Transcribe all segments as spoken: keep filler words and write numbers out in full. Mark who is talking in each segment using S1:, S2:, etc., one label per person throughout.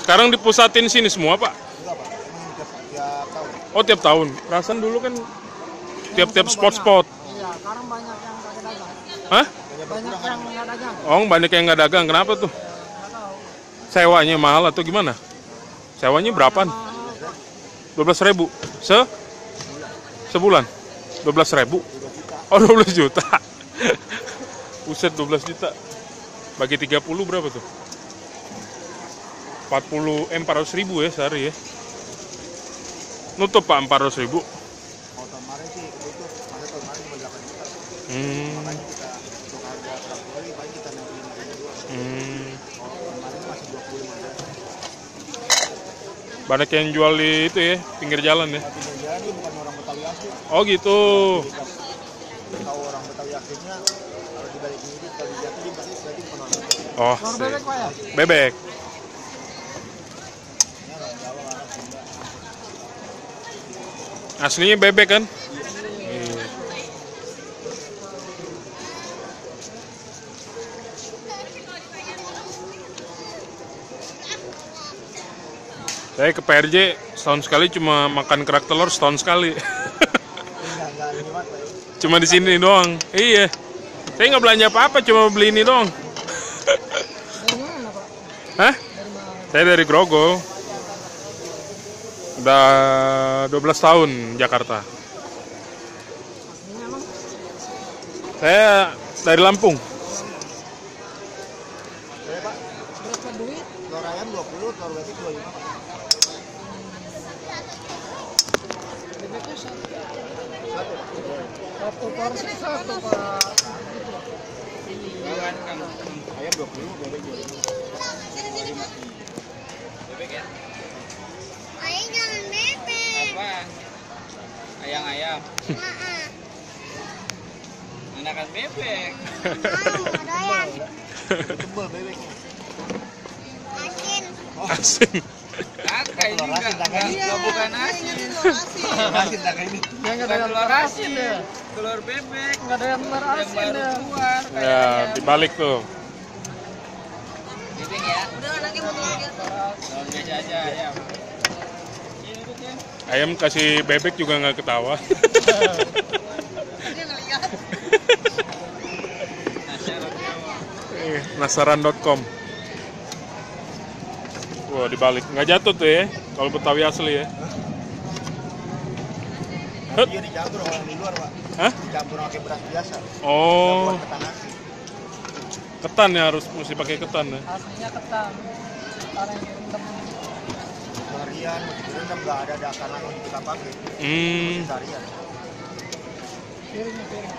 S1: Sekarang dipusatin sini semua, Pak?
S2: Enggak, Pak. Ini tiap, tiap tahun.
S1: Oh, tiap tahun. Perasaan dulu kan tiap-tiap spot-spot.
S3: Iya, sekarang banyak yang kagak dagang.
S1: Hah?
S3: Banyak yang nggak dagang.
S1: Oh, banyak yang nggak dagang. Kenapa tuh?
S3: Nggak tahu.
S1: Sewanya mahal atau gimana? Sewanya berapaan? dua belas ribu se sebulan. dua belas ribu. Oh, dua belas juta. Buset, dua belas juta. Bagi tiga puluh berapa tuh? empat puluh eh empat ratus ribu ya sehari ya. Nutup Pak empat ratus ribu.
S2: Kalau tahun kemarin sih ketutup, pada tahun kemarin cuma delapan juta.
S1: Hmm.
S2: Makanya kita untuk harga traktori paling kita enam puluh lima ribu doang.
S1: Hmm.
S2: Kalau tahun kemarin masih dua puluh lima ribu.
S1: Banyak yang jual di itu ya, pinggir jalan ya.
S2: Tapi dia ini bukan orang Betawi asli.
S1: Oh gitu.
S2: Jadi tahu orang Betawi aslinya kalau dibalik ini kalau dilihat ini berarti berarti bukan orang Betawi.
S1: Oh,
S3: Telur
S1: sip.
S3: bebek, Pak ya?
S1: Bebek.
S2: Ini orang Jawa, orang Sunda.
S1: Aslinya bebek kan? Iya. Saya ke P R J setahun sekali cuma makan kerak telur setahun sekali.
S2: Enggak, enggak ini Pak.
S1: Cuma di sini doang. Iya. Saya nggak belanja apa-apa, cuma beli ini doang.
S3: Dari mana, Pak?
S1: Hah?
S3: Dari mana?
S1: Saya dari Grogol. Udah dua belas tahun Jakarta.
S3: Aslinya emang
S1: Saya dari Lampung.
S2: Saya Pak,
S3: berapa duit?
S2: telur ayam dua puluh, telur bebek dua puluh lima Pak.
S3: Bebeknya satu.
S2: Satu Pak.
S3: Satu porsi satu, Pak.
S2: Ayam dua puluh, bebek dua puluh lima.
S4: Bebek ya?
S5: Ayah jangan bebek.
S4: Apa? Ayam-ayam.
S5: Maaf.
S4: Anakan bebek.
S5: Mau doyan.
S2: Tebel bebeknya.
S5: Asin.
S1: Asin.
S4: Kakak ini
S2: Telur
S4: enggak,
S2: asin, kakak.
S4: enggak bukan asin.
S2: Asin tak ini.
S3: Dia nggak
S4: Bukan
S3: doyan
S4: telur asin
S3: ya.
S4: ya. Telur bebek.
S3: Nggak doyan telur
S4: Yang
S3: asin
S4: baru
S3: ya.
S4: keluar.
S1: Ya, dibalik tuh.
S4: Bebek ya. Udah lagi mau lagi. Telur biasa aja ayam. Ini tuh kan.
S1: Ayam kasih bebek juga nggak ketawa.
S5: Dia ngeliat.
S1: Nasaran dot com. Wah, dibalik. Nggak jatuh tuh ya, kalau Betawi asli ya. Hut.
S2: Dia dicampur orang di luar Pak.
S1: Hah?
S2: Dicampur pakai beras biasa.
S1: Oh,
S2: Buat ketan nasi.
S1: ketan ya, harus mesti pakai ketan ya.
S3: Aslinya ketan. Ketan yang direndam.
S2: Seharian direndam nggak ada dakaran yang kita pakai.
S1: Hmm.
S2: Seharian.
S3: Piringnya piring.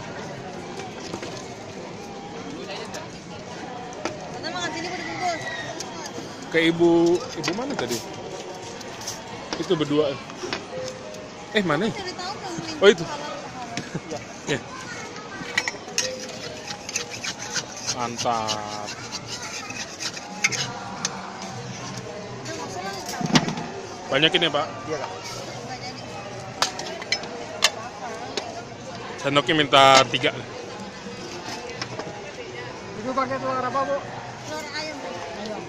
S5: Kita makan sini udah bungkus.
S1: Ke ibu, ibu mana tadi? Itu berdua. Eh, mana? ya?
S5: Dari tahu belum beli.
S1: Oh, itu. Ya. Mantap. Banyakin ya, Pak.
S2: Iya Kak.
S1: Sendoknya minta tiga.
S3: Ibu pakai telur apa, Bu?
S5: Telur ayam.
S3: Ayam.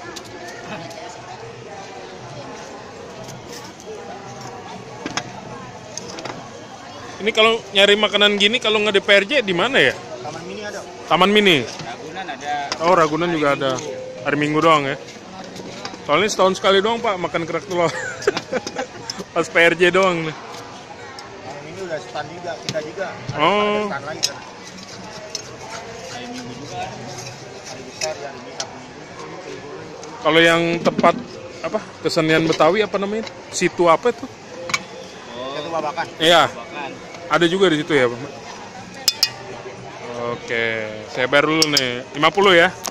S1: Ini kalau nyari makanan gini kalau nggak di P R J di mana ya?
S2: Taman mini ada.
S1: Taman Mini.
S4: Ragunan ada.
S1: Oh, Ragunan juga ada. Hari Minggu doang ya. Soalnya setahun sekali doang Pak makan kerak telur. Pas P R J doang nih.
S2: Taman mini udah stand juga, kita juga. Ada,
S1: Oh.
S2: ada stand lagi kan. Ayam minggu juga ada. Hari besar ya, ini Sabtu Minggu.
S1: Kalau yang tempat apa kesenian Betawi apa namanya? Situ apa itu?
S2: Itu babakan.
S1: Iya,
S4: Makan.
S1: ada juga di situ ya Pak. Oke, saya bayar dulu nih lima puluh ya.